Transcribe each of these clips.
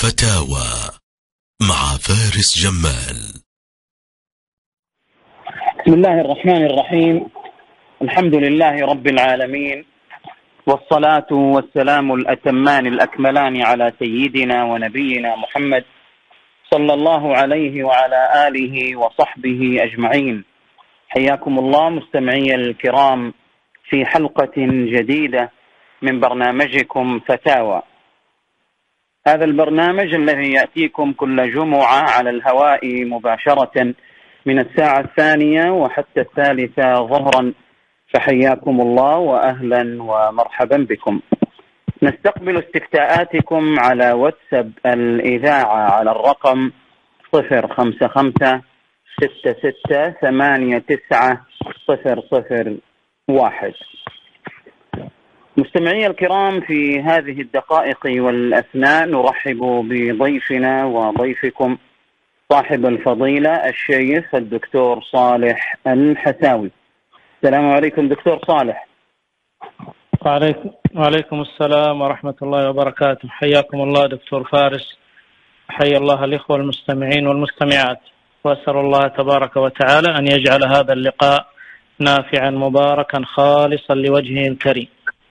فتاوى مع فارس جمال. بسم الله الرحمن الرحيم. الحمد لله رب العالمين، والصلاة والسلام الأتمان الأكملان على سيدنا ونبينا محمد صلى الله عليه وعلى آله وصحبه أجمعين. حياكم الله مستمعي الكرام في حلقة جديدة من برنامجكم فتاوى. هذا البرنامج الذي يأتيكم كل جمعة على الهواء مباشرة من الساعة 2 وحتى 3 ظهرا، فحياكم الله وأهلا ومرحبا بكم. نستقبل استفتاءاتكم على واتساب الإذاعة على الرقم 055-66-89-001. مستمعي الكرام، في هذه الدقائق والأثناء نرحب بضيفنا وضيفكم صاحب الفضيلة الشيخ الدكتور صالح الحساوي. السلام عليكم دكتور صالح. وعليكم السلام ورحمة الله وبركاته. حياكم الله دكتور فارس، حيا الله الإخوة المستمعين والمستمعات، وأسأل الله تبارك وتعالى أن يجعل هذا اللقاء نافعا مباركا خالصا لوجهه الكريم.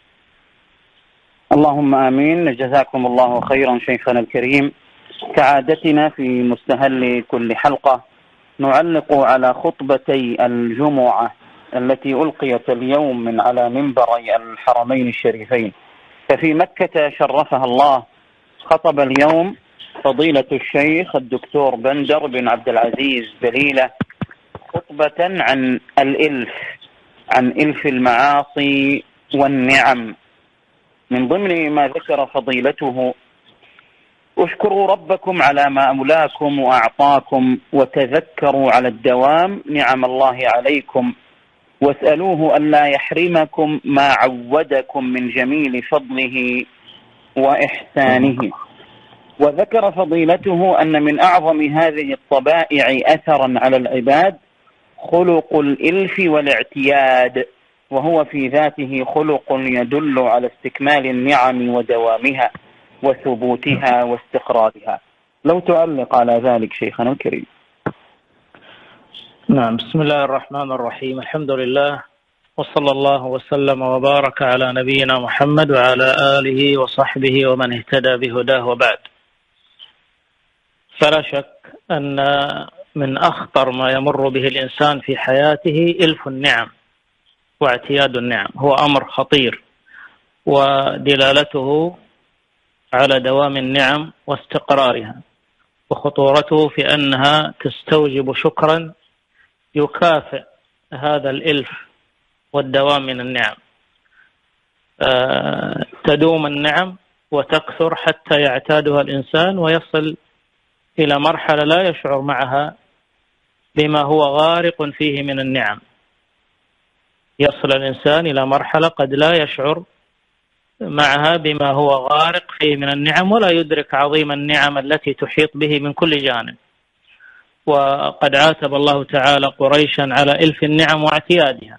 اللهم آمين. جزاكم الله خيرا شيخنا الكريم. كعادتنا في مستهل كل حلقة نعلق على خطبتي الجمعة التي ألقيت اليوم من على منبري الحرمين الشريفين. ففي مكة شرفها الله خطب اليوم فضيلة الشيخ الدكتور بندر بن عبد العزيز بليلة خطبة عن الإلف، عن إلف المعاصي والنعم. من ضمن ما ذكر فضيلته: اشكروا ربكم على ما أولاكم وأعطاكم، وتذكروا على الدوام نعم الله عليكم، واسألوه ألا يحرمكم ما عودكم من جميل فضله وإحسانه. وذكر فضيلته أن من أعظم هذه الطبائع أثرا على العباد خلق الإلف والاعتياد، وهو في ذاته خلق يدل على استكمال النعم ودوامها وثبوتها واستقرارها. لو تعلق على ذلك شيخنا الكريم. نعم، بسم الله الرحمن الرحيم. الحمد لله، وصلى الله وسلم وبارك على نبينا محمد وعلى آله وصحبه ومن اهتدى بهداه، وبعد. فلا شك أن من أخطر ما يمر به الإنسان في حياته إلف النعم واعتياد النعم. هو أمر خطير، ودلالته على دوام النعم واستقرارها، وخطورته في أنها تستوجب شكرا يكافئ هذا الإلف والدوام من النعم. تدوم النعم وتكثر حتى يعتادها الإنسان ويصل إلى مرحلة لا يشعر معها بما هو غارق فيه من النعم. يصل الإنسان إلى مرحلة قد لا يشعر معها بما هو غارق فيه من النعم، ولا يدرك عظيم النعم التي تحيط به من كل جانب. وقد عاتب الله تعالى قريشا على إلف النعم واعتيادها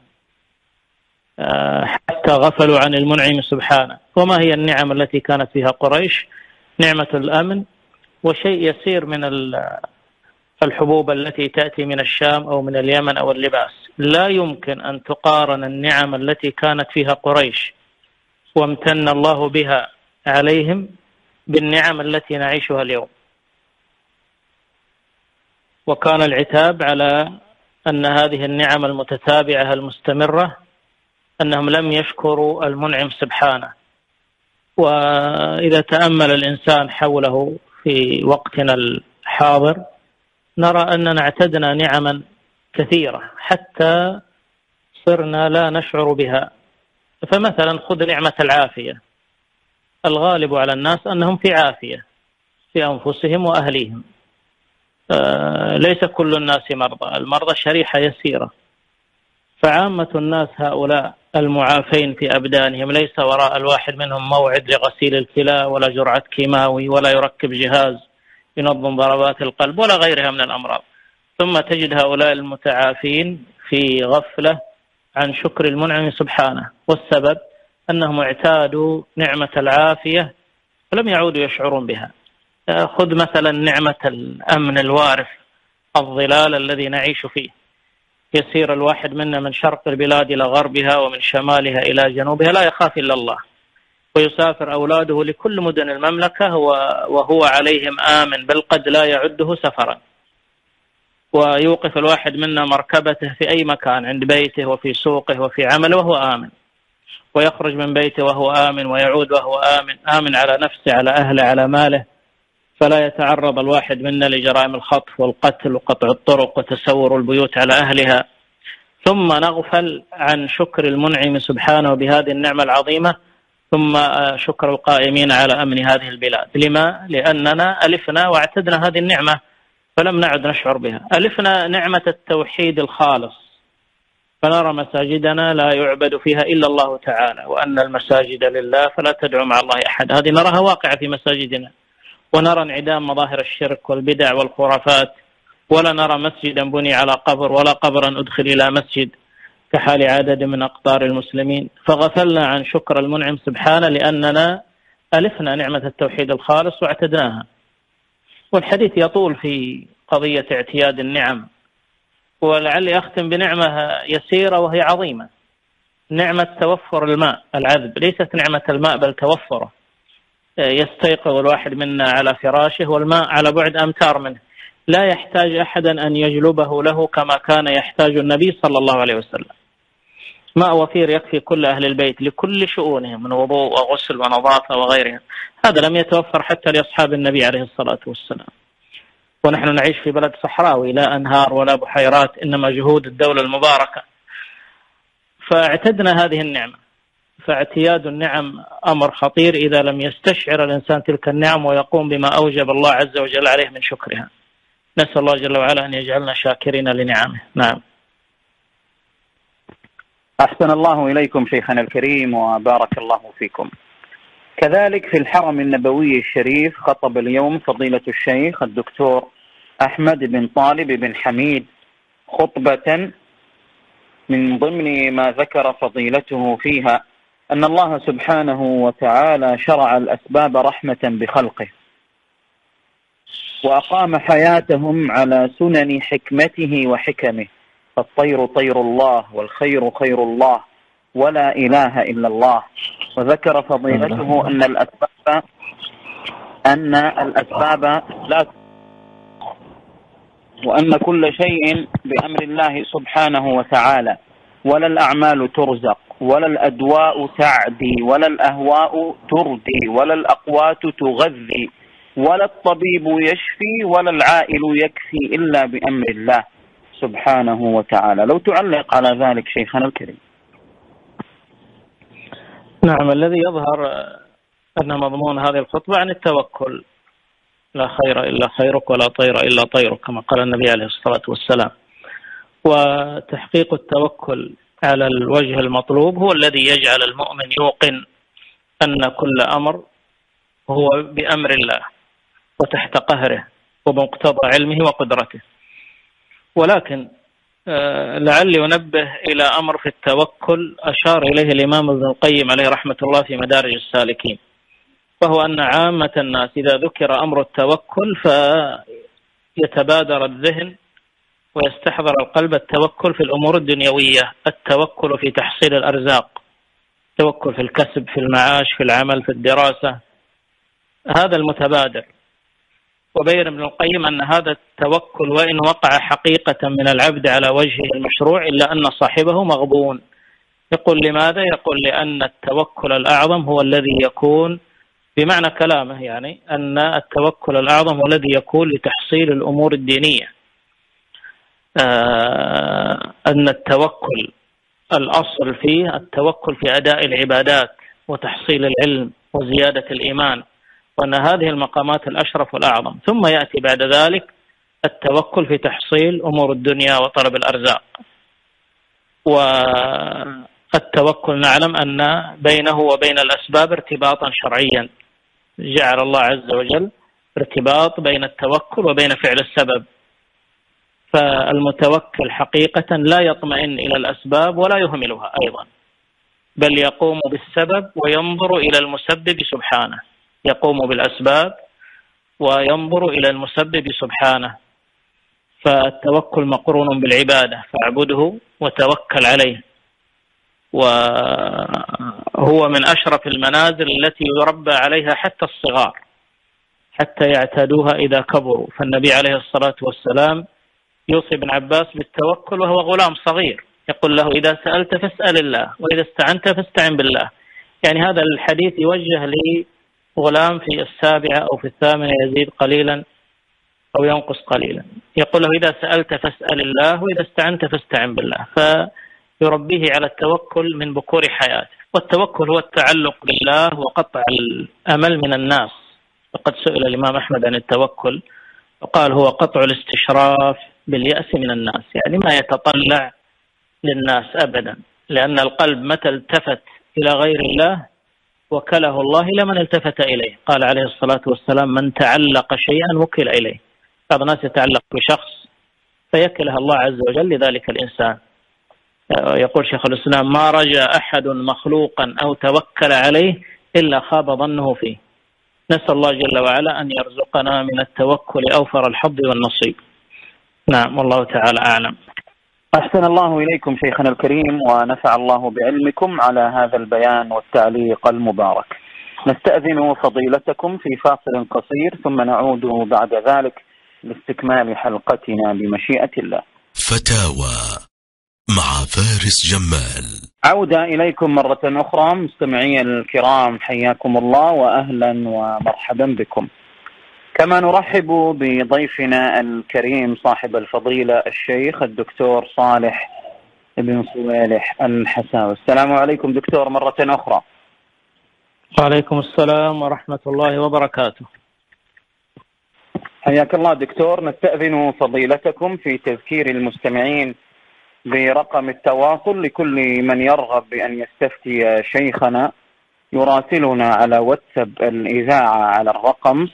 حتى غفلوا عن المنعم سبحانه. وما هي النعم التي كانت فيها قريش؟ نعمة الأمن، وشيء يسير من الحبوب التي تأتي من الشام أو من اليمن أو اللباس. لا يمكن أن تقارن النعم التي كانت فيها قريش وامتن الله بها عليهم بالنعم التي نعيشها اليوم. وكان العتاب على أن هذه النعم المتتابعة المستمرة أنهم لم يشكروا المنعم سبحانه. وإذا تأمل الإنسان حوله في وقتنا الحاضر نرى أننا اعتدنا نعما كثيرة حتى صرنا لا نشعر بها. فمثلا خذ نعمة العافية. الغالب على الناس أنهم في عافية في أنفسهم وأهليهم. ليس كل الناس مرضى، المرضى شريحة يسيرة. فعامة الناس هؤلاء المعافين في أبدانهم ليس وراء الواحد منهم موعد لغسيل الكلى ولا جرعة كيماوي ولا يركب جهاز ينظم ضربات القلب ولا غيرها من الأمراض. ثم تجد هؤلاء المتعافين في غفلة عن شكر المنعم سبحانه، والسبب أنهم اعتادوا نعمة العافية فلم يعودوا يشعرون بها. خذ مثلا نعمة الأمن الوارف، الظلال الذي نعيش فيه، يسير الواحد منا من شرق البلاد إلى غربها ومن شمالها إلى جنوبها لا يخاف إلا الله، ويسافر أولاده لكل مدن المملكة وهو عليهم آمن، بل قد لا يعده سفرا. ويوقف الواحد منا مركبته في أي مكان، عند بيته وفي سوقه وفي عمله وهو آمن، ويخرج من بيته وهو آمن، ويعود وهو آمن، آمن على نفسه، على أهله، على ماله، فلا يتعرض الواحد منا لجرائم الخطف والقتل وقطع الطرق وتسور البيوت على أهلها. ثم نغفل عن شكر المنعم سبحانه بهذه النعمة العظيمة، ثم شكر القائمين على أمن هذه البلاد. لما؟ لأننا ألفنا واعتدنا هذه النعمة فلم نعد نشعر بها. ألفنا نعمة التوحيد الخالص، فنرى مساجدنا لا يعبد فيها إلا الله تعالى، وأن المساجد لله فلا تدعو مع الله أحد. هذه نراها واقعة في مساجدنا، ونرى انعدام مظاهر الشرك والبدع والخرافات، ولا نرى مسجدا بني على قبر ولا قبرا أدخل إلى مسجد كحال عدد من أقطار المسلمين. فغفلنا عن شكر المنعم سبحانه لأننا ألفنا نعمة التوحيد الخالص واعتدناها. والحديث يطول في قضية اعتياد النعم، ولعلي أختم بنعمة يسيرة وهي عظيمة، نعمة توفر الماء العذب. ليست نعمة الماء بل توفره. يستيقظ الواحد منا على فراشه والماء على بعد أمتار منه، لا يحتاج أحدا أن يجلبه له كما كان يحتاج النبي صلى الله عليه وسلم. ماء وفير يكفي كل أهل البيت لكل شؤونهم من وضوء وغسل ونظافة وغيرها. هذا لم يتوفر حتى لأصحاب النبي عليه الصلاة والسلام، ونحن نعيش في بلد صحراوي لا أنهار ولا بحيرات، إنما جهود الدولة المباركة. فاعتدنا هذه النعمة. فاعتياد النعم أمر خطير إذا لم يستشعر الإنسان تلك النعم ويقوم بما أوجب الله عز وجل عليه من شكرها. نسأل الله جل وعلا أن يجعلنا شاكرين لنعمه. نعم. أحسن الله إليكم شيخنا الكريم وبارك الله فيكم. كذلك في الحرم النبوي الشريف خطب اليوم فضيلة الشيخ الدكتور أحمد بن طالب بن حميد خطبة من ضمن ما ذكر فضيلته فيها أن الله سبحانه وتعالى شرع الأسباب رحمة بخلقه، وأقام حياتهم على سنن حكمته وحكمه، فالطير طير الله والخير خير الله ولا إله إلا الله. وذكر فضيلته أن الأسباب لا، وأن كل شيء بأمر الله سبحانه وتعالى، ولا الأعمال ترزق ولا الأدواء تعدي ولا الأهواء تردي ولا الأقوات تغذي ولا الطبيب يشفي ولا العائل يكفي إلا بأمر الله سبحانه وتعالى. لو تعلق على ذلك شيخنا الكريم. نعم، الذي يظهر أن مضمون هذه الخطبة عن التوكل، لا خير إلا خيرك ولا طير إلا طيرك كما قال النبي عليه الصلاة والسلام. وتحقيق التوكل على الوجه المطلوب هو الذي يجعل المؤمن يوقن أن كل أمر هو بأمر الله وتحت قهره وبمقتضى علمه وقدرته. ولكن لعلي أنبه إلى أمر في التوكل أشار إليه الإمام ابن القيم عليه رحمة الله في مدارج السالكين، وهو أن عامة الناس إذا ذكر أمر التوكل فيتبادر الذهن ويستحضر القلب التوكل في الأمور الدنيوية، التوكل في تحصيل الأرزاق، التوكل في الكسب، في المعاش، في العمل، في الدراسة، هذا المتبادر. وبين ابن القيم أن هذا التوكل وإن وقع حقيقة من العبد على وجهه المشروع إلا أن صاحبه مغبون. يقول لماذا؟ يقول لأن التوكل الأعظم هو الذي يكون بمعنى كلامه، يعني أن التوكل الأعظم هو الذي يكون لتحصيل الأمور الدينية. أن التوكل الأصل فيه التوكل في أداء العبادات وتحصيل العلم وزيادة الإيمان، وأن هذه المقامات الأشرف والأعظم. ثم يأتي بعد ذلك التوكل في تحصيل أمور الدنيا وطلب الأرزاق. والتوكل نعلم أن بينه وبين الأسباب ارتباطا شرعيا، جعل الله عز وجل ارتباط بين التوكل وبين فعل السبب. فالمتوكل حقيقة لا يطمئن إلى الأسباب ولا يهملها أيضا، بل يقوم بالسبب وينظر إلى المسبب سبحانه. يقوم بالأسباب وينظر إلى المسبب سبحانه. فالتوكل مقرون بالعبادة، فاعبده وتوكل عليه، وهو من أشرف المنازل التي يربى عليها حتى الصغار حتى يعتادوها إذا كبروا. فالنبي عليه الصلاة والسلام يوصي ابن عباس بالتوكل وهو غلام صغير، يقول له إذا سألت فاسأل الله وإذا استعنت فاستعن بالله. يعني هذا الحديث يوجه لغلام في السابعة أو في الثامنة يزيد قليلا أو ينقص قليلا، يقول له إذا سألت فاسأل الله وإذا استعنت فاستعن بالله، فيربيه على التوكل من بكور حياته. والتوكل هو التعلق بالله وقطع الأمل من الناس. وقد سئل الإمام أحمد عن التوكل وقال هو قطع الاستشراف باليأس من الناس، يعني ما يتطلع للناس أبدا، لأن القلب متى التفت إلى غير الله وكله الله إلى من التفت إليه. قال عليه الصلاة والسلام من تعلق شيئا وكل إليه. بعض الناس يتعلق بشخص فيكله الله عز وجل لذلك الإنسان. يقول شيخ الإسلام ما رجا أحد مخلوقا أو توكل عليه إلا خاب ظنه فيه. نسأل الله جل وعلا أن يرزقنا من التوكل أوفر الحظ والنصيب. نعم، والله تعالى أعلم. أحسن الله إليكم شيخنا الكريم، ونفع الله بعلمكم على هذا البيان والتعليق المبارك. نستأذن فضيلتكم في فاصل قصير ثم نعود بعد ذلك لاستكمال حلقتنا بمشيئة الله. فتاوى مع فارس جمال. عودة إليكم مرة أخرى مستمعي الكرام، حياكم الله وأهلا ومرحبا بكم. كما نرحب بضيفنا الكريم صاحب الفضيلة الشيخ الدكتور صالح بن صويلح الحساوي. السلام عليكم دكتور مرة أخرى. وعليكم السلام ورحمة الله وبركاته. حياك الله دكتور. نستأذن فضيلتكم في تذكير المستمعين برقم التواصل لكل من يرغب بأن يستفتي شيخنا، يراسلنا على واتساب الإذاعة على الرقم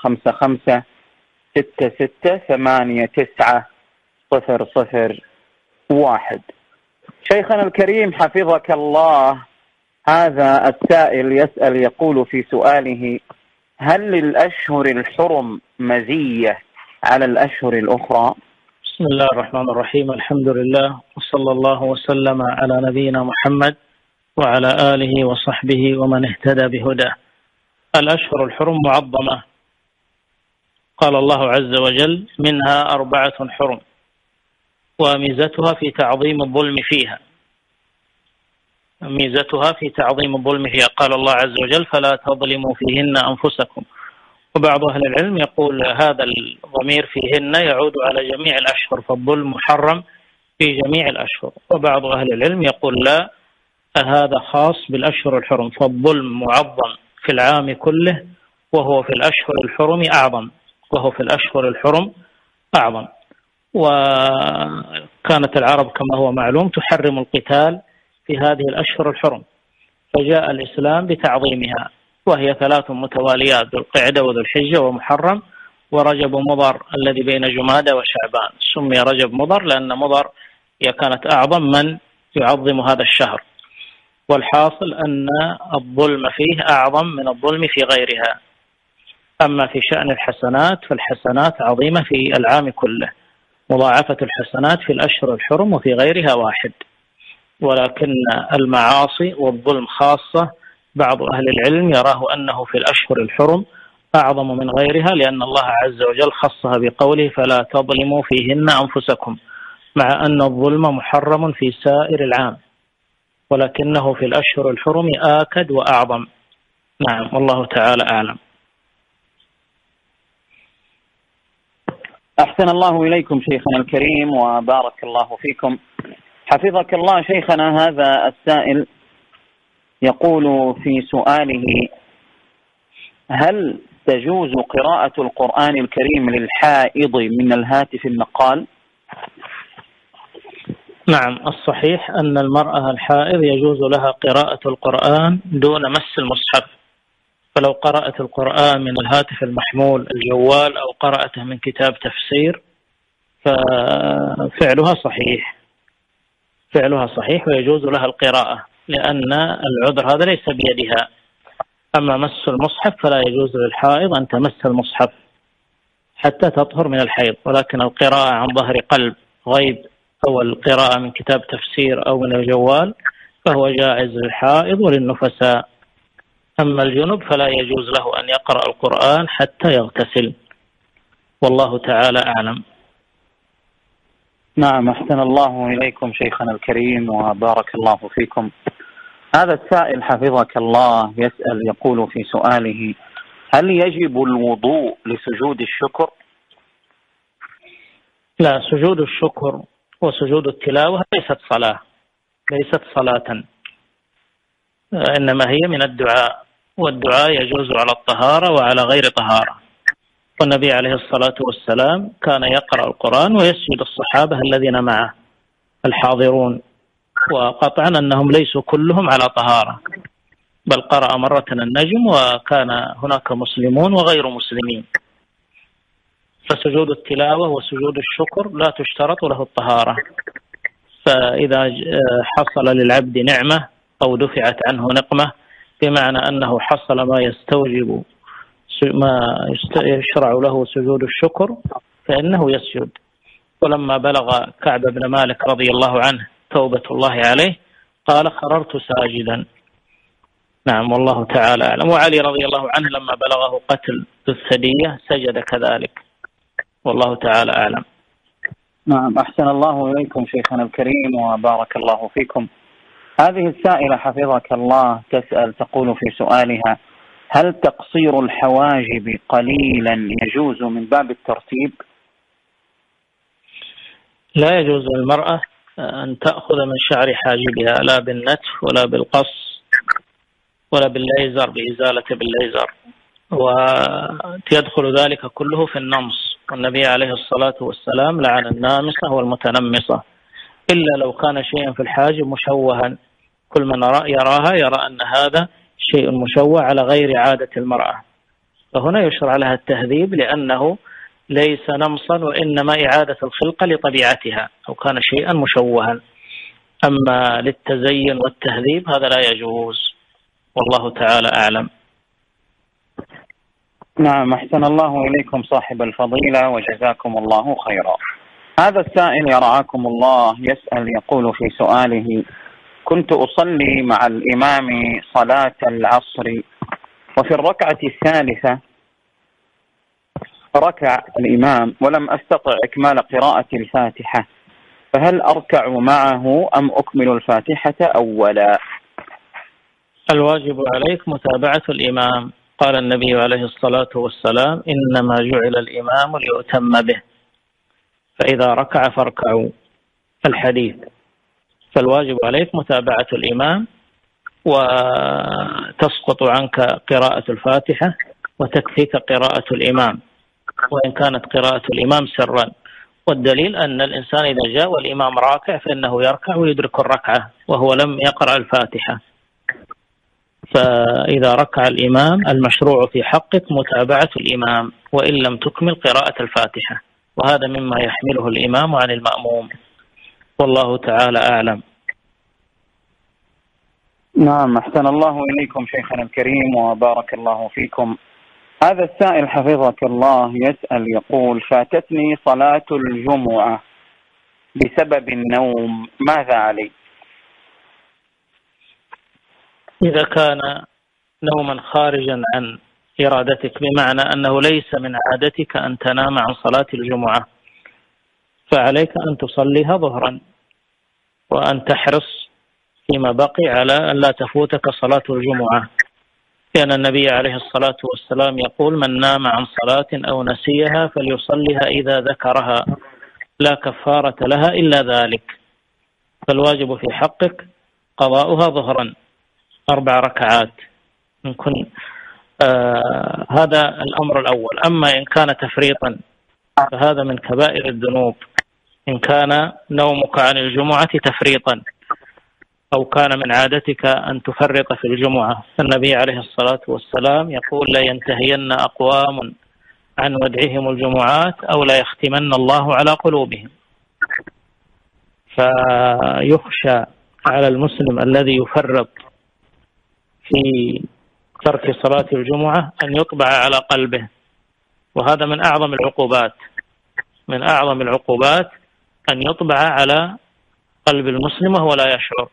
055-6689-001. شيخنا الكريم حفظك الله، هذا السائل يسأل يقول في سؤاله: هل للأشهر الحرم مزية على الأشهر الأخرى؟ بسم الله الرحمن الرحيم، الحمد لله وصلى الله وسلم على نبينا محمد وعلى آله وصحبه ومن اهتدى بهداه. الأشهر الحرم معظمة، قال الله عز وجل منها 4 حرم، وميزتها في تعظيم الظلم فيها. ميزتها في تعظيم الظلم فيها، قال الله عز وجل فلا تظلموا فيهن أنفسكم. وبعض أهل العلم يقول هذا الضمير فيهن يعود على جميع الأشهر، فالظلم محرم في جميع الأشهر. وبعض أهل العلم يقول لا، هذا خاص بالأشهر الحرم، فالظلم معظم في العام كله وهو في الأشهر الحرم أعظم، وهو في الأشهر الحرم أعظم. وكانت العرب كما هو معلوم تحرم القتال في هذه الأشهر الحرم، فجاء الإسلام بتعظيمها، وهي 3 متواليات: ذو القعدة وذو الحجة ومحرم ورجب مضر الذي بين جمادى وشعبان. سمي رجب مضر لأن مضر هي كانت أعظم من يعظم هذا الشهر. والحاصل أن الظلم فيه أعظم من الظلم في غيرها. أما في شأن الحسنات فالحسنات عظيمة في العام كله، مضاعفة الحسنات في الأشهر الحرم وفي غيرها 1، ولكن المعاصي والظلم خاصة بعض أهل العلم يراه أنه في الأشهر الحرم أعظم من غيرها، لأن الله عز وجل خصها بقوله فلا تظلموا فيهن أنفسكم، مع أن الظلم محرم في سائر العام، ولكنه في الأشهر الحرم آكد وأعظم. نعم، والله تعالى أعلم. أحسن الله إليكم شيخنا الكريم وبارك الله فيكم. حفظك الله شيخنا. هذا السائل يقول في سؤاله: هل تجوز قراءة القرآن الكريم للحائض من الهاتف النقال؟ نعم، الصحيح أن المرأة الحائض يجوز لها قراءة القرآن دون مس المصحف، فلو قرأت القرآن من الهاتف المحمول الجوال أو قرأته من كتاب تفسير ففعلها صحيح، فعلها صحيح ويجوز لها القراءة، لأن العذر هذا ليس بيدها. أما مس المصحف فلا يجوز للحائض أن تمس المصحف، حتى تطهر من الحيض. ولكن القراءة عن ظهر قلب غيب أو القراءة من كتاب تفسير أو من الجوال فهو جائز للحائض وللنفساء. أما الجنب فلا يجوز له أن يقرأ القرآن حتى يغتسل، والله تعالى أعلم. نعم، أحسن الله إليكم شيخنا الكريم وبارك الله فيكم. هذا السائل حفظك الله يسأل يقول في سؤاله: هل يجب الوضوء لسجود الشكر؟ لا، سجود الشكر وسجود التلاوة ليست صلاة، إنما هي من الدعاء، والدعاء يجوز على الطهارة وعلى غير طهارة. والنبي عليه الصلاة والسلام كان يقرأ القرآن ويسجد الصحابة الذين معه الحاضرون، وقطعا أنهم ليسوا كلهم على طهارة، بل قرأ مرة النجم وكان هناك مسلمون وغير مسلمين. فسجود التلاوة وسجود الشكر لا تشترط له الطهارة، فإذا حصل للعبد نعمة أو دفعت عنه نقمة بمعنى أنه حصل ما يشرع له سجود الشكر فإنه يسجد. ولما بلغ كعب بن مالك رضي الله عنه توبة الله عليه قال: خررت ساجدا. نعم، والله تعالى أعلم. وعلي رضي الله عنه لما بلغه قتل الثدية سجد كذلك، والله تعالى أعلم. نعم، أحسن الله إليكم شيخنا الكريم وبارك الله فيكم. هذه السائلة حفظك الله تسأل تقول في سؤالها: هل تقصير الحواجب قليلا يجوز من باب الترتيب؟ لا يجوز للمرأة أن تأخذ من شعر حاجبها، لا بالنتف ولا بالقص ولا بالليزر، بإزالة بالليزر، ويدخل ذلك كله في النمص. والنبي عليه الصلاة والسلام لعن النامصة والمتنمصة، إلا لو كان شيئا في الحاجب مشوها. كل من يراها يرى أن هذا شيء مشوه على غير عادة المرأة، فهنا يشرع لها التهذيب لأنه ليس نمصا وإنما إعادة الخلقة لطبيعتها، أو كان شيئا مشوها. أما للتزين والتهذيب هذا لا يجوز، والله تعالى أعلم. نعم، أحسن الله إليكم صاحب الفضيلة وجزاكم الله خيرا. هذا السائل يرعاكم الله يسأل يقول في سؤاله: كنت أصلي مع الإمام صلاة العصر، وفي الركعة الثالثة ركع الإمام ولم أستطع إكمال قراءة الفاتحة، فهل أركع معه أم أكمل الفاتحة أولا؟ الواجب عليك متابعة الإمام. قال النبي عليه الصلاة والسلام: إنما جعل الإمام ليؤتم به، فإذا ركع فاركعوا، الحديث. فالواجب عليك متابعة الإمام، وتسقط عنك قراءة الفاتحة وتكفيك قراءة الإمام، وإن كانت قراءة الإمام سرا. والدليل أن الإنسان إذا جاء والإمام راكع فإنه يركع ويدرك الركعة وهو لم يقرأ الفاتحة. فإذا ركع الإمام المشروع في حقك متابعة الإمام وإن لم تكمل قراءة الفاتحة، وهذا مما يحمله الإمام عن المأموم، والله تعالى أعلم. نعم، أحسن الله إليكم شيخنا الكريم وبارك الله فيكم. هذا السائل حفظك الله يسأل يقول: فاتتني صلاة الجمعة بسبب النوم، ماذا علي؟ إذا كان نوما خارجا عن إرادتك، بمعنى أنه ليس من عادتك أن تنام عن صلاة الجمعة، فعليك أن تصليها ظهرا، وأن تحرص فيما بقي على أن لا تفوتك صلاة الجمعة، لأن النبي عليه الصلاة والسلام يقول: من نام عن صلاة أو نسيها فليصليها إذا ذكرها، لا كفارة لها إلا ذلك. فالواجب في حقك قضاؤها ظهرا 4 ركعات من كن. هذا الأمر الأول. أما إن كان تفريطا فهذا من كبائر الذنوب، إن كان نومك عن الجمعة تفريطا أو كان من عادتك أن تفرط في الجمعة. فالنبي عليه الصلاة والسلام يقول: لا ينتهين أقوام عن ودعهم الجمعات أو لا يختمن الله على قلوبهم. فيخشى على المسلم الذي يفرط في ترك صلاة الجمعة أن يطبع على قلبه، وهذا من أعظم العقوبات، من أعظم العقوبات أن يطبع على قلب المسلم وهو لا يشعر.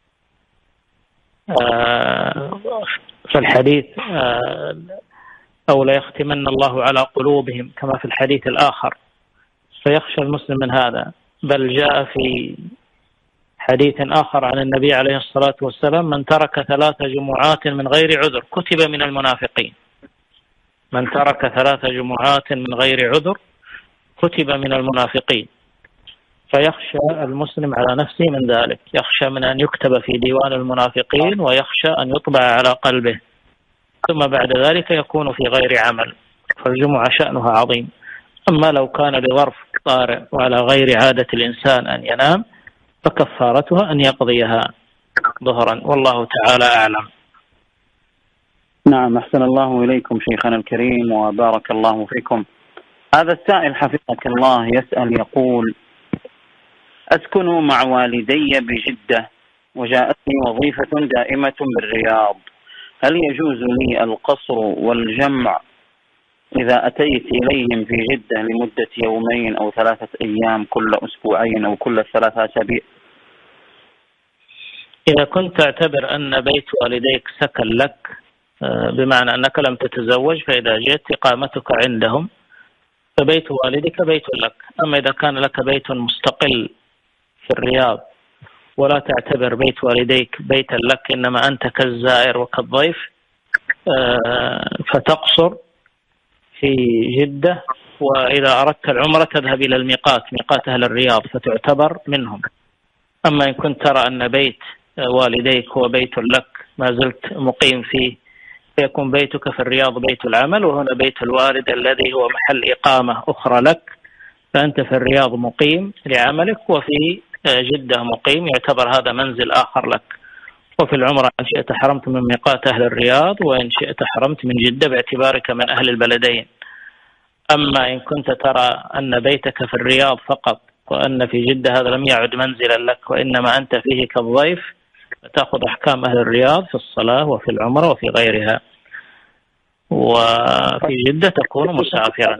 في الحديث أو لا يختمن الله على قلوبهم كما في الحديث الآخر، فيخشى المسلم من هذا. بل جاء في حديث آخر عن النبي عليه الصلاة والسلام: من ترك 3 جمعات من غير عذر كتب من المنافقين. من ترك 3 جمعات من غير عذر كتب من المنافقين. فيخشى المسلم على نفسه من ذلك، يخشى من أن يكتب في ديوان المنافقين، ويخشى أن يطبع على قلبه، ثم بعد ذلك يكون في غير عمل. فالجمعة شأنها عظيم. أما لو كان لظرف طارئ وعلى غير عادة الإنسان أن ينام، فكفارتها أن يقضيها ظهرا، والله تعالى أعلم. نعم، أحسن الله إليكم شيخنا الكريم وبارك الله فيكم. هذا السائل حفظك الله يسأل يقول: أسكن مع والدي بجدة وجاءتني وظيفة دائمة بالرياض، هل يجوز لي القصر والجمع إذا أتيت إليهم في جدة لمدة 2 أو 3 أيام كل أسبوعين أو كل 3 أسابيع؟ إذا كنت تعتبر أن بيت والديك سكن لك، بمعنى أنك لم تتزوج، فإذا جئت إقامتك عندهم فبيت والدك بيت لك. أما إذا كان لك بيت مستقل في الرياض ولا تعتبر بيت والديك بيتا لك، إنما أنت كالزائر وكالضيف، فتقصر في جدة، وإذا أردت العمرة تذهب إلى الميقات، ميقات أهل الرياض، فتعتبر منهم. أما إن كنت ترى أن بيت والديك هو بيت لك ما زلت مقيم فيه، فيكون بيتك في الرياض بيت العمل، وهنا بيت الوالد الذي هو محل إقامة أخرى لك، فأنت في الرياض مقيم لعملك، وفي جدة مقيم، يعتبر هذا منزل آخر لك. وفي العمرة إن شئت حرمت من ميقات أهل الرياض، وإن شئت حرمت من جدة باعتبارك من أهل البلدين. أما إن كنت ترى أن بيتك في الرياض فقط، وأن في جدة هذا لم يعد منزلا لك وإنما أنت فيه كالضيف، فتأخذ أحكام أهل الرياض في الصلاة وفي العمرة وفي غيرها، وفي جدة تكون مسافرا.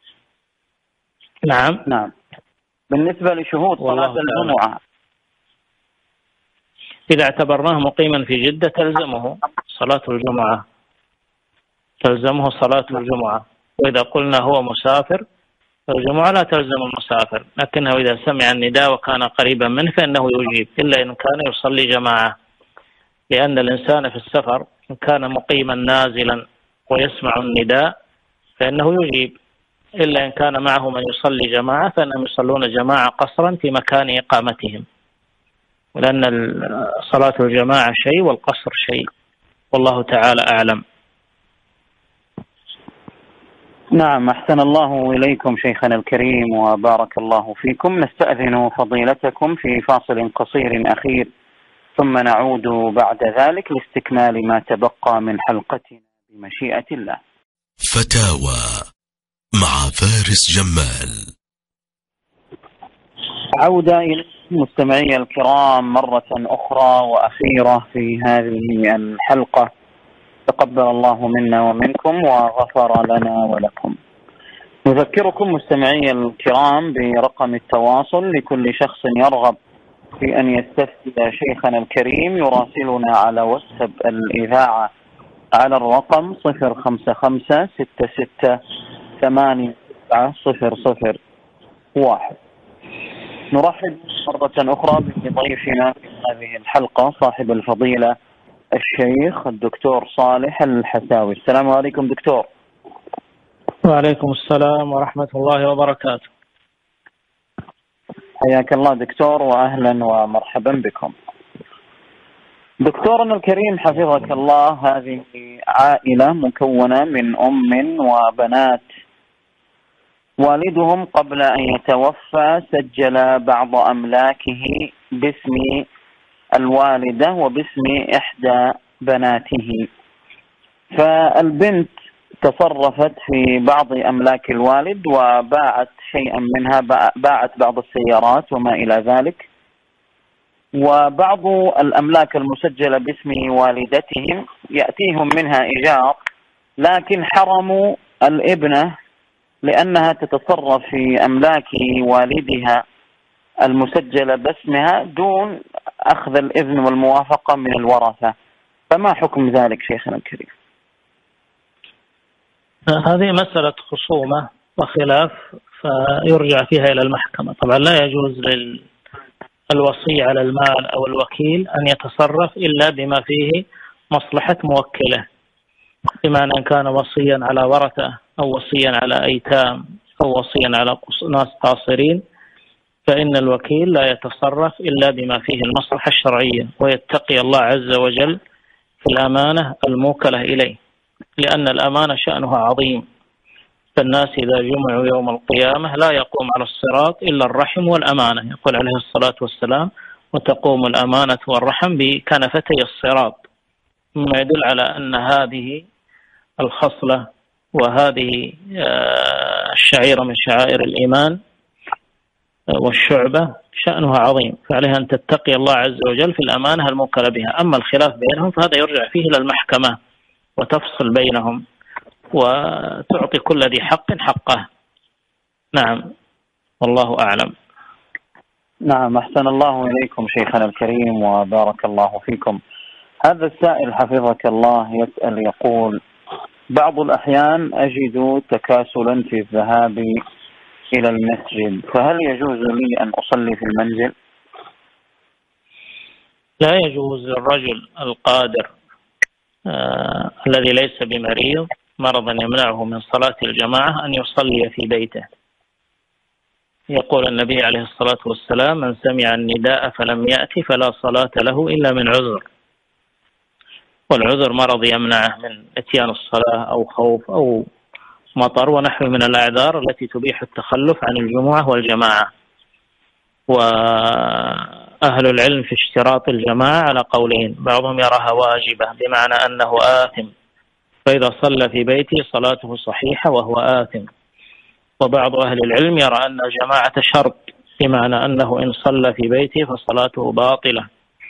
نعم. بالنسبة لشهود صلاة الجمعة، إذا اعتبرناه مقيما في جدة تلزمه صلاة الجمعة، تلزمه صلاة الجمعة. وإذا قلنا هو مسافر فالجمعة لا تلزم المسافر، لكنه إذا سمع النداء وكان قريبا منه فإنه يجيب، إلا إن كان يصلي جماعة، لأن الإنسان في السفر إن كان مقيما نازلا ويسمع النداء فإنه يجيب، إلا إن كان معه من يصلي جماعة فإنهم يصلون جماعة قصرا في مكان إقامتهم، ولأن صلاة الجماعة شيء والقصر شيء، والله تعالى أعلم. نعم، أحسن الله إليكم شيخنا الكريم وبارك الله فيكم. نستأذن فضيلتكم في فاصل قصير أخير، ثم نعود بعد ذلك لاستكمال ما تبقى من حلقتنا بمشيئة الله. فتاوى مع فارس جمال. عودة إلى مستمعي الكرام مرة أخرى وأخيرة في هذه الحلقة، تقبل الله منا ومنكم وغفر لنا ولكم. نذكركم مستمعي الكرام برقم التواصل لكل شخص يرغب في أن يستفتي شيخنا الكريم، يراسلنا على واتساب الإذاعة على الرقم 0556689001. نرحب مرة أخرى بضيفنا في هذه الحلقة صاحب الفضيلة الشيخ الدكتور صالح الحساوي. السلام عليكم دكتور. وعليكم السلام ورحمة الله وبركاته. حياك الله دكتور، وأهلا ومرحبا بكم. دكتورنا الكريم حفظك الله، هذه عائلة مكونة من أم وبنات. والدهم قبل أن يتوفى سجل بعض أملاكه باسم الوالدة وباسم إحدى بناته، فالبنت تصرفت في بعض أملاك الوالد وباعت شيئا منها، باعت بعض السيارات وما إلى ذلك، وبعض الأملاك المسجلة باسم والدتهم يأتيهم منها إيجار، لكن حرموا الابنة لأنها تتصرف في أملاك والدها المسجلة باسمها دون أخذ الإذن والموافقة من الورثة، فما حكم ذلك شيخنا الكريم؟ هذه مسألة خصومة وخلاف فيرجع فيها إلى المحكمة. طبعا لا يجوز للوصي على المال أو الوكيل أن يتصرف إلا بما فيه مصلحة موكله، بمعنى أن كان وصيا على ورثة أو وصيا على أيتام أو وصيا على ناس قاصرين، فإن الوكيل لا يتصرف إلا بما فيه المصلحة الشرعية ويتقي الله عز وجل في الأمانة الموكلة إليه، لأن الأمانة شأنها عظيم. فالناس إذا جمعوا يوم القيامة لا يقوم على الصراط إلا الرحم والأمانة، يقول عليه الصلاة والسلام: وتقوم الأمانة والرحم بكنفتي الصراط، مما يدل على أن هذه الخصلة وهذه الشعيرة من شعائر الإيمان والشعبة شأنها عظيم، فعليها أن تتقي الله عز وجل في الأمانة الموكلة بها. أما الخلاف بينهم فهذا يرجع فيه إلى المحكمة وتفصل بينهم وتعطي كل ذي حق حقه. نعم، والله أعلم. نعم، أحسن الله إليكم شيخنا الكريم وبارك الله فيكم. هذا السائل حفظك الله يسأل يقول: بعض الأحيان أجد تكاسلا في الذهاب إلى المسجد، فهل يجوز لي أن أصلي في المنزل؟ لا يجوز للرجل القادر الذي ليس بمريض مرضا يمنعه من صلاة الجماعة أن يصلي في بيته. يقول النبي عليه الصلاة والسلام: من سمع النداء فلم يأتي فلا صلاة له إلا من عذر. والعذر مرض يمنعه من إتيان الصلاة أو خوف أو مطر ونحو من الأعذار التي تبيح التخلف عن الجمعة والجماعة. وأهل العلم في اشتراط الجماعة على قولين: بعضهم يراها واجبة بمعنى أنه آثم، فإذا صلى في بيته صلاته صحيحة وهو آثم. وبعض أهل العلم يرى أن الجماعة شرط، بمعنى أنه إن صلى في بيته فصلاته باطلة.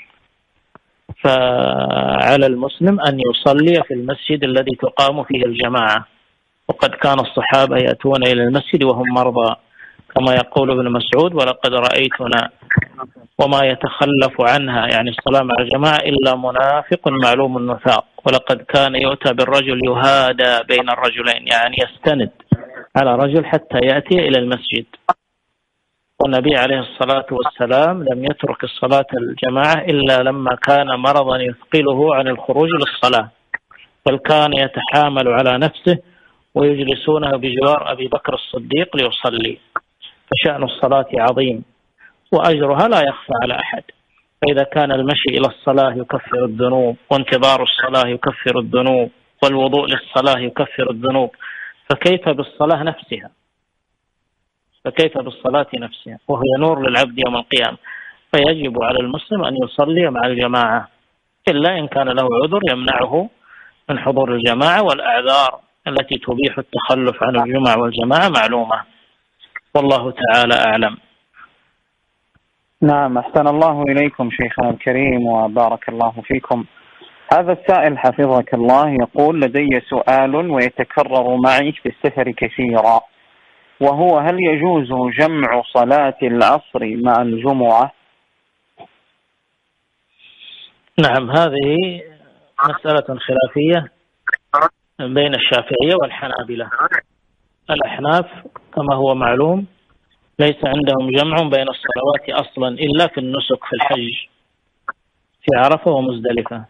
فعلى المسلم أن يصلي في المسجد الذي تقام فيه الجماعة. وقد كان الصحابة يأتون إلى المسجد وهم مرضى، كما يقول ابن مسعود: ولقد رأيتنا وما يتخلف عنها، يعني الصلاة مع الجماعة، إلا منافق معلوم النفاق. ولقد كان يؤتى بالرجل يهادى بين الرجلين، يعني يستند على رجل حتى يأتي إلى المسجد. والنبي عليه الصلاة والسلام لم يترك الصلاة الجماعة إلا لما كان مرضا يثقله عن الخروج للصلاة، بل كان يتحامل على نفسه ويجلسونه بجوار أبي بكر الصديق ليصلي. فشأن الصلاة عظيم وأجرها لا يخفى على أحد. فإذا كان المشي إلى الصلاة يكفر الذنوب، وانتظار الصلاة يكفر الذنوب، والوضوء للصلاة يكفر الذنوب، فكيف بالصلاة نفسها؟ فكيف بالصلاة نفسها وهي نور للعبد يوم القيامة؟ فيجب على المسلم أن يصلي مع الجماعة، إلا إن كان له عذر يمنعه من حضور الجماعة، والأعذار التي تبيح التخلف عن الجمعة والجماعة معلومة، والله تعالى أعلم. نعم، أحسن الله إليكم شيخنا الكريم وبارك الله فيكم. هذا السائل حفظك الله يقول: لدي سؤال ويتكرر معي في السفر كثيرا، وهو: هل يجوز جمع صلاة العصر مع الجمعة؟ نعم، هذه مسألة خلافية بين الشافعية والحنابلة. الأحناف كما هو معلوم ليس عندهم جمع بين الصلوات أصلا إلا في النسك في الحج في عرفة ومزدلفة.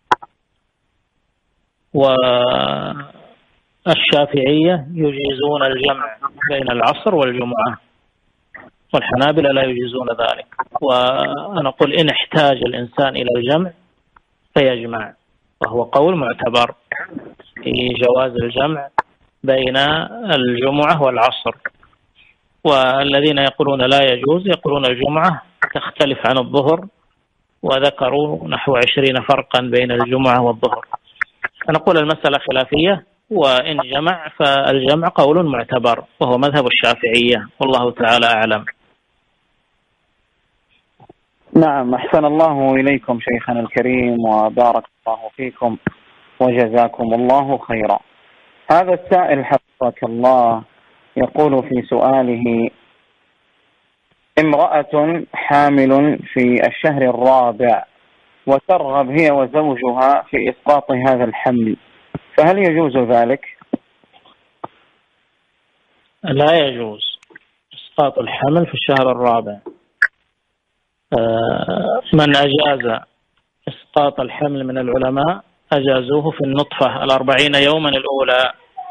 والشافعية يجيزون الجمع بين العصر والجمعة، والحنابلة لا يجيزون ذلك. وأنا أقول إن احتاج الإنسان إلى الجمع فيجمع، وهو قول معتبر في جواز الجمع بين الجمعة والعصر. والذين يقولون لا يجوز يقولون الجمعة تختلف عن الظهر، وذكروا نحو 20 فرقا بين الجمعة والظهر. فنقول المسألة خلافية، وإن جمع فالجمع قول معتبر وهو مذهب الشافعية، والله تعالى أعلم. نعم، أحسن الله إليكم شيخنا الكريم وبارك الله فيكم وجزاكم الله خيرا. هذا السائل حفظك الله يقول في سؤاله: امرأة حامل في الشهر الرابع وترغب هي وزوجها في إسقاط هذا الحمل، فهل يجوز ذلك؟ لا يجوز إسقاط الحمل في الشهر الرابع. من أجاز إسقاط الحمل من العلماء أجازوه في النطفة 40 يوما الأولى،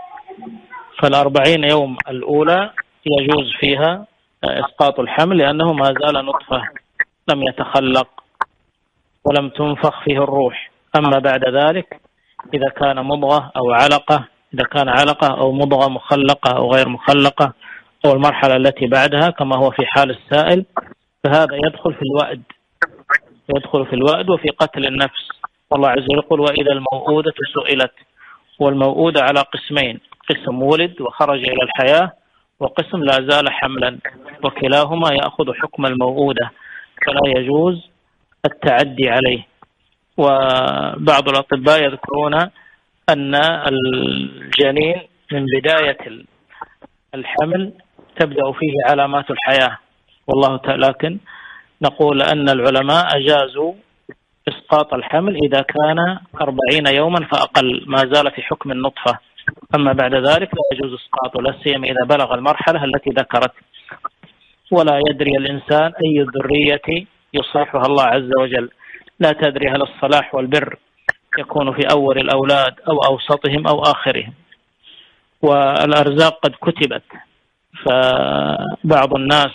ف40 يوم الأولى يجوز فيها إسقاط الحمل لأنه ما زال نطفة لم يتخلق ولم تنفخ فيه الروح. أما بعد ذلك إذا كان مضغة أو علقة، إذا كان علقة أو مضغة مخلقة أو غير مخلقة أو المرحلة التي بعدها كما هو في حال السائل، فهذا يدخل في الوأد وفي قتل النفس. والله عز وجل يقول: وإذا الموءودة سئلت. والموءودة على قسمين: قسم ولد وخرج إلى الحياة، وقسم لا زال حملا، وكلاهما يأخذ حكم الموءودة، فلا يجوز التعدي عليه. وبعض الأطباء يذكرون أن الجنين من بداية الحمل تبدأ فيه علامات الحياة، والله تعالى، لكن نقول أن العلماء أجازوا إسقاط الحمل إذا كان 40 يوما فأقل، ما زال في حكم النطفة. أما بعد ذلك لا يجوز إسقاطه، لا سيما إذا بلغ المرحلة التي ذكرت. ولا يدري الإنسان أي الذرية يصلحها الله عز وجل، لا تدري هل الصلاح والبر يكون في أول الأولاد أو أوسطهم أو آخرهم. والأرزاق قد كتبت، فبعض الناس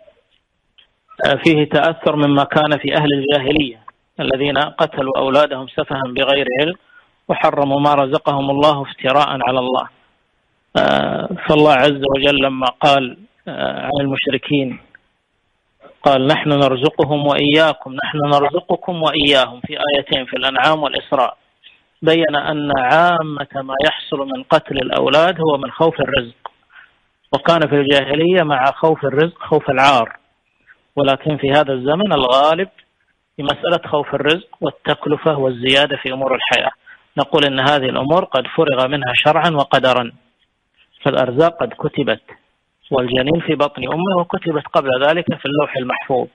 فيه تأثر مما كان في أهل الجاهلية الذين قتلوا أولادهم سفها بغير علم وحرموا ما رزقهم الله افتراء على الله. فالله عز وجل لما قال عن المشركين قال: نحن نرزقهم وإياكم، نحن نرزقكم وإياهم، في آيتين في الأنعام والإسراء، بين أن عامة ما يحصل من قتل الأولاد هو من خوف الرزق. وكان في الجاهلية مع خوف الرزق خوف العار، ولكن في هذا الزمن الغالب في مسألة خوف الرزق والتكلفة والزيادة في أمور الحياة. نقول إن هذه الأمور قد فرغ منها شرعا وقدرا، فالأرزاق قد كتبت، والجنين في بطن أمه وكتبت قبل ذلك في اللوح المحفوظ،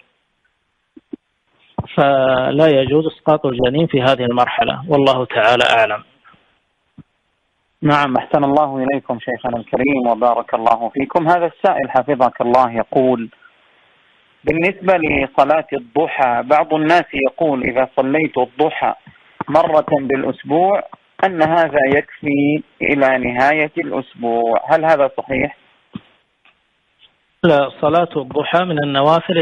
فلا يجوز إسقاط الجنين في هذه المرحلة، والله تعالى أعلم. نعم، أحسن الله إليكم شيخنا الكريم وبارك الله فيكم. هذا السائل حفظك الله يقول: بالنسبة لصلاة الضحى، بعض الناس يقول إذا صليت الضحى مرة بالأسبوع أن هذا يكفي إلى نهاية الأسبوع، هل هذا صحيح؟ لا، صلاة الضحى من النوافل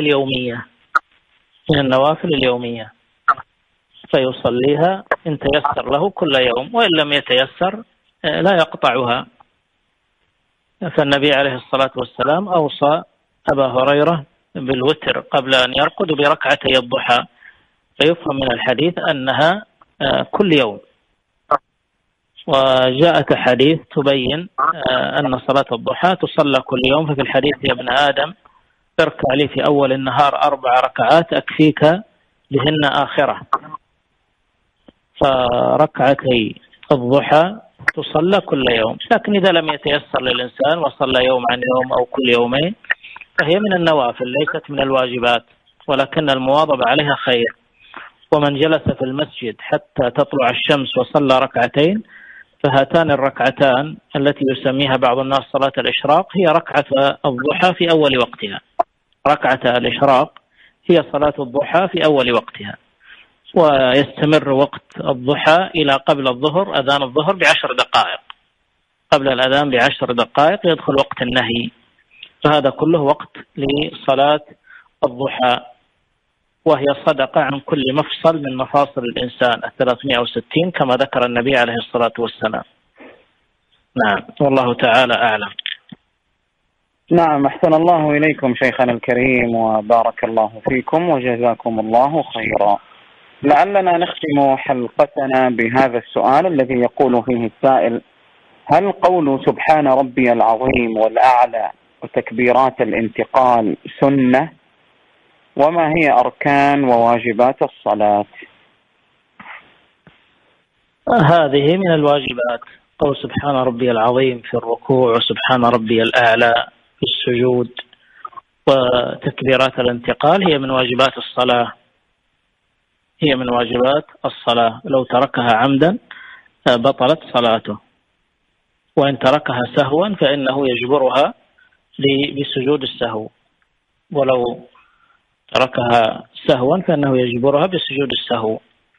اليومية، فيصليها إن تيسر له كل يوم، وإن لم يتيسر لا يقطعها. فالنبي عليه الصلاة والسلام أوصى أبا هريرة بالوتر قبل أن يرقد بركعتي الضحى، فيفهم من الحديث أنها كل يوم. وجاءت حديث تبين أن صلاة الضحى تصلى كل يوم، ففي الحديث: يا ابن آدم اركع لي في أول النهار 4 ركعات أكفيك بهن آخرة. فركعتي الضحى تصلى كل يوم، لكن إذا لم يتيسر للإنسان وصلى يوم عن يوم أو كل يومين فهي من النوافل ليست من الواجبات، ولكن المواظبة عليها خير. ومن جلس في المسجد حتى تطلع الشمس وصلى ركعتين، فهاتان الركعتان التي يسميها بعض الناس صلاة الإشراق هي ركعة الضحى في أول وقتها. ركعة الإشراق هي صلاة الضحى في أول وقتها، ويستمر وقت الضحى إلى قبل الظهر، أذان الظهر ب10 دقائق، قبل الأذان ب10 دقائق يدخل وقت النهي، فهذا كله وقت لصلاة الضحى، وهي صدقة عن كل مفصل من مفاصل الإنسان 360 كما ذكر النبي عليه الصلاة والسلام. نعم، والله تعالى أعلم. نعم، أحسن الله إليكم شيخنا الكريم وبارك الله فيكم وجزاكم الله خيرا. لعلنا نختم حلقتنا بهذا السؤال الذي يقول فيه السائل: هل قول سبحان ربي العظيم والأعلى وتكبيرات الانتقال سنة؟ وما هي أركان وواجبات الصلاة؟ هذه من الواجبات. أو سبحان ربي العظيم في الركوع وسبحان ربي الأعلى في السجود وتكبيرات الانتقال هي من واجبات الصلاة، هي من واجبات الصلاة. لو تركها عمدا بطلت صلاته، وإن تركها سهوا فإنه يجبرها بسجود السهو، ولو تركها سهوا فإنه يجبرها بسجود السهو.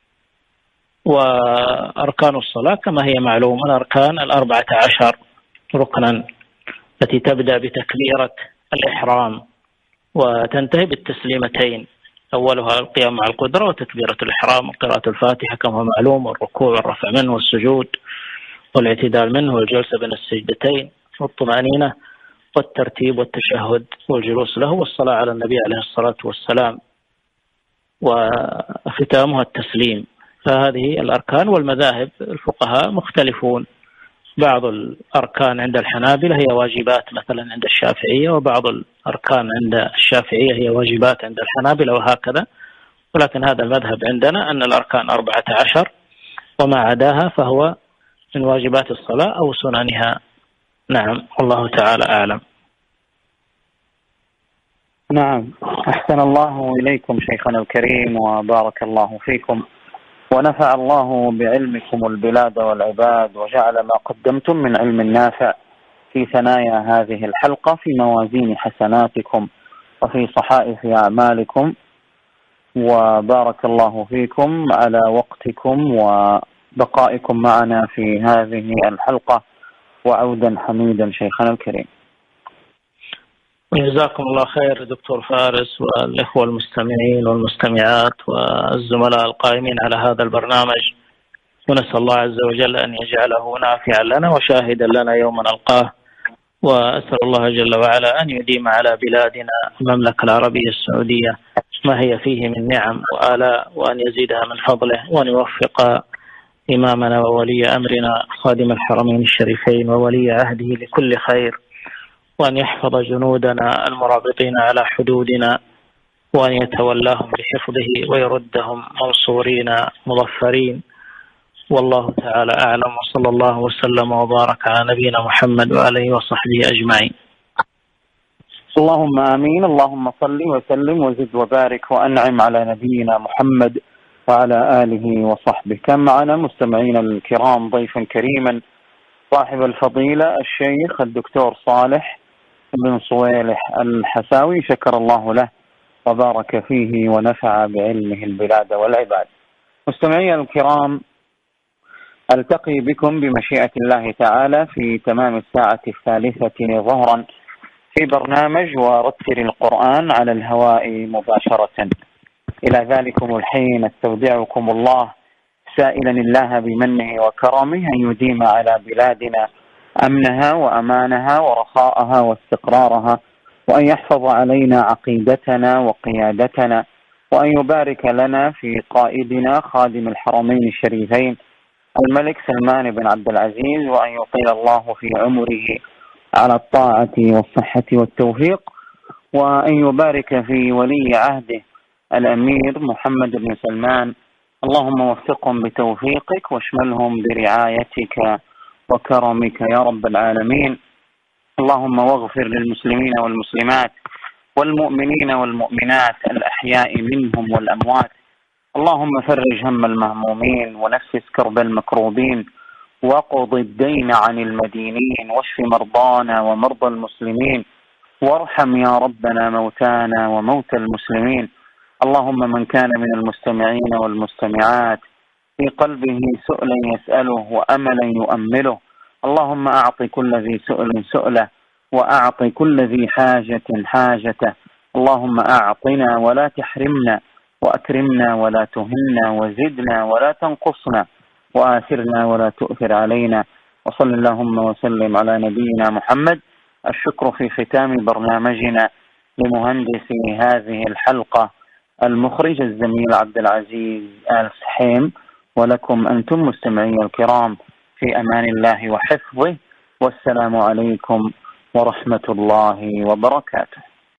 وأركان الصلاة كما هي معلومة الأركان 14 ركنا التي تبدأ بتكبيرة الإحرام وتنتهي بالتسليمتين، أولها القيام مع القدرة وتكبيرة الإحرام وقراءة الفاتحة كما هو معلوم، والركوع والرفع منه والسجود والاعتدال منه والجلسة بين السجدتين والطمأنينة والترتيب والتشهد والجلوس له والصلاة على النبي عليه الصلاة والسلام، وختامها التسليم. فهذه الأركان، والمذاهب الفقهاء مختلفون، بعض الأركان عند الحنابلة هي واجبات مثلا عند الشافعية، وبعض الأركان عند الشافعية هي واجبات عند الحنابلة، وهكذا. ولكن هذا المذهب عندنا أن الأركان 14 وما عداها فهو من واجبات الصلاة أو سننها. نعم، والله تعالى أعلم. نعم، أحسن الله إليكم شيخنا الكريم وبارك الله فيكم، ونفع الله بعلمكم البلاد والعباد، وجعل ما قدمتم من علم نافع في ثنايا هذه الحلقة في موازين حسناتكم وفي صحائف أعمالكم، وبارك الله فيكم على وقتكم وبقائكم معنا في هذه الحلقة، وعودا حميدا شيخنا الكريم. جزاكم الله خير دكتور فارس، والإخوة المستمعين والمستمعات والزملاء القائمين على هذا البرنامج، ونسأل الله عز وجل أن يجعله نافعا لنا وشاهدا لنا يوم نلقاه، وأسأل الله جل وعلا أن يديم على بلادنا المملكة العربية السعودية ما هي فيه من نعم وآلاء، وأن يزيدها من فضله، وأن يوفق إمامنا وولي أمرنا خادم الحرمين الشريفين وولي عهده لكل خير، وأن يحفظ جنودنا المرابطين على حدودنا، وأن يتولاهم بحفظه ويردهم منصورين مظفرين. والله تعالى أعلم، وصلى الله وسلم وبارك على نبينا محمد وآله وصحبه أجمعين. اللهم آمين. اللهم صل وسلم وزد وبارك وأنعم على نبينا محمد وعلى آله وصحبه. كان معنا مستمعين الكرام ضيفا كريما صاحب الفضيلة الشيخ الدكتور صالح بن صويلح الحساوي، شكر الله له وبارك فيه ونفع بعلمه البلاد والعباد. مستمعي الكرام، ألتقي بكم بمشيئة الله تعالى في تمام الساعة 3 ظهرا في برنامج ورتل القرآن على الهواء مباشرة. إلى ذلكم الحين استودعكم الله، سائلا الله بمنه وكرمه أن يديم على بلادنا أمنها وأمانها ورخاءها واستقرارها، وأن يحفظ علينا عقيدتنا وقيادتنا، وأن يبارك لنا في قائدنا خادم الحرمين الشريفين الملك سلمان بن عبد العزيز، وأن يطيل الله في عمره على الطاعة والصحة والتوفيق، وأن يبارك في ولي عهده الأمير محمد بن سلمان. اللهم وفقهم بتوفيقك واشملهم برعايتك وكرمك يا رب العالمين. اللهم واغفر للمسلمين والمسلمات والمؤمنين والمؤمنات الأحياء منهم والأموات. اللهم فرج هم المهمومين ونفس كرب المكروبين، وقض الدين عن المدينين، واشف مرضانا ومرضى المسلمين، وارحم يا ربنا موتانا وموتى المسلمين. اللهم من كان من المستمعين والمستمعات في قلبه سؤلا يسأله وأملا يؤمله، اللهم أعط كل ذي سؤل سؤله، وأعط كل ذي حاجة حاجته. اللهم أعطنا ولا تحرمنا، وأكرمنا ولا تهنا، وزدنا ولا تنقصنا، وآثرنا ولا تؤثر علينا. وصل اللهم وسلم على نبينا محمد. الشكر في ختام برنامجنا لمهندس هذه الحلقة المخرج الزميل عبد العزيز آل سحيم، ولكم أنتم مستمعي الكرام في أمان الله وحفظه، والسلام عليكم ورحمة الله وبركاته.